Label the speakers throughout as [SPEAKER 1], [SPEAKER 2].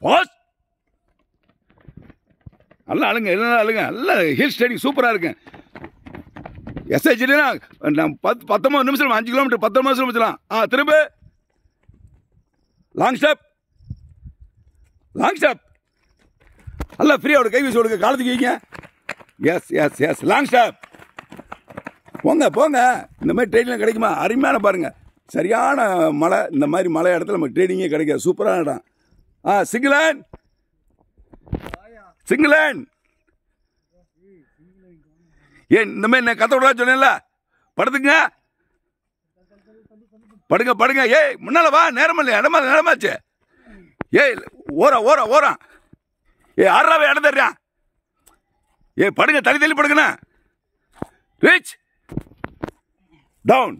[SPEAKER 1] Pass நல்லா அழுங்க எல்லாம் அழுங்க நல்லா ஹில் ஸ்டடி சூப்பராக இருக்கு. எஸ்ஐஜினா நான் 19 நிமிஷம் 5 கிலோமீட்டர் 19 நிமிஷம் வச்சுலாம். திரும்ப லாங் ஸ்டெப் நல்லா ஃப்ரீயோட கை வீசி கொடுங்க, காலத்துக்கு வைங்க. Yes long step. போங்க இந்த மாதிரி ட்ரெயினில் கிடைக்குமா? அருமையான பாருங்க, சரியான மலை. இந்த மாதிரி மலை இடத்துல நம்ம ட்ரெயினிங்கே கிடைக்காது. சூப்பரான இடம். சிங்கிள் லைன் ஏன் இந்த மாதிரி நான் கத்த விடா சொன்னேன்ல. படுங்க. ஏய் முன்னால வா, நேரம் இல்லையா? இடமாச்சு. ஏய் ஓரம் ஆறாவே இடம் தர்றான். ஏய் படுங்க, தள்ளி படுங்கண்ணா. ரீச் டவுன்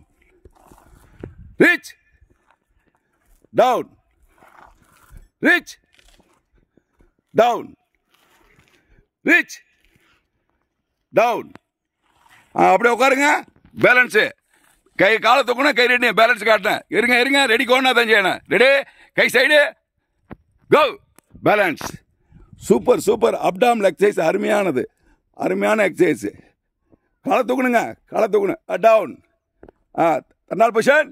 [SPEAKER 1] அப்படியே உட்காருங்க. பேலன்ஸு கை காலை தூக்கணும், கை ரெடி பேலன்ஸ் காட்டினேன். இருங்க ரெடி கோனா தான் செய்யணும். ரெடி, கை side go, balance. Super abdominal exercise. அருமையான எக்ஸசைஸ். காலை தூக்கணும். டவுன். தண்டால் பொசிஷன்.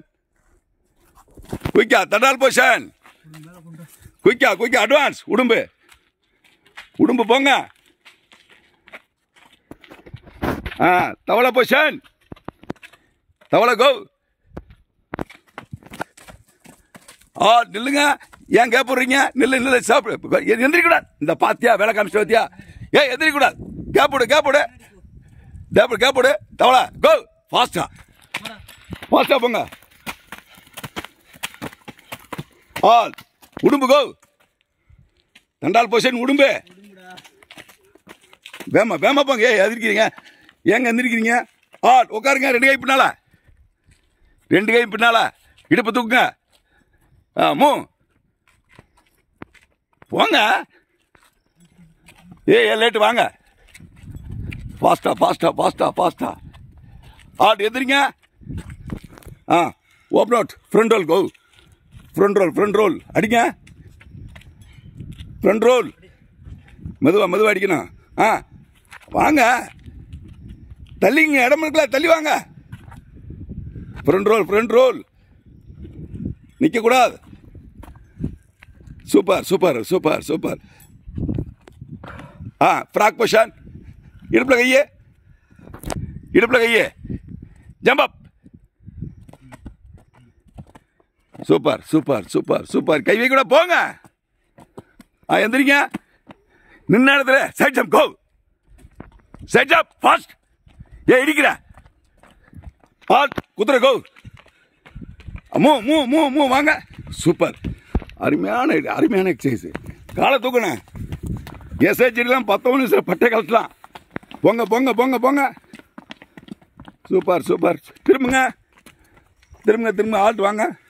[SPEAKER 1] தண்டால் பொசிஷன். குயிக்கா அட்வான்ஸ். உடும்பு போங்க. தவளை பொசிஷன். தவளை கோ. நில்லுங்க. ஏன் கேப்படுறீங்க? நில்லு சாப்பிடு. எந்திரிக்கூடாது. இந்த பாத்தியா வேலை காமிச்சு பாத்தியா? எந்திரிக்கூடாது. கேப்போடு. தவளை கோ. ஃபாஸ்டா போங்க. உடும்பு கோ. தண்டால் பொசிஷன். உடும்பு வேமா போங்க. எந்திரிக்கிறீங்க? ஏங்க எந்திரிக்கிறீங்க? உட்காருங்க. 2 கை பின்னால. இடுப்பு தூக்குங்க. போங்க. லேட்டு வாங்க. ஃபாஸ்டா. எந்திரிங்க. Open out. Front roll go. Front roll அடிங்க. ஃப்ரண்ட் ரோல் மெதுவா அடிக்கணும். வாங்க, தள்ளிங்க. இடம் இருக்கல, தள்ளி வாங்க. ஃப்ரண்ட் ரோல் நிற்கக்கூடாது. சூப்பர். Frog position. இடுப்புல கையே. ஜம்ப் அப். சூப்பர். கை வைக்க கூட போங்க. எந்திரிங்க. நின்ன இடத்துல side jump go. Side jump fast. இடிக்கிற குதிரை கோ. மூ வாங்க. சூப்பர். அருமையான எக்ஸசைஸ். காலை தூக்கணும். எஸ்ஐஜிலாம் 19 நிமிஷம் பட்டை கலட்டலாம். போங்க. சூப்பர். திரும்ப ஆல்ட் வாங்க.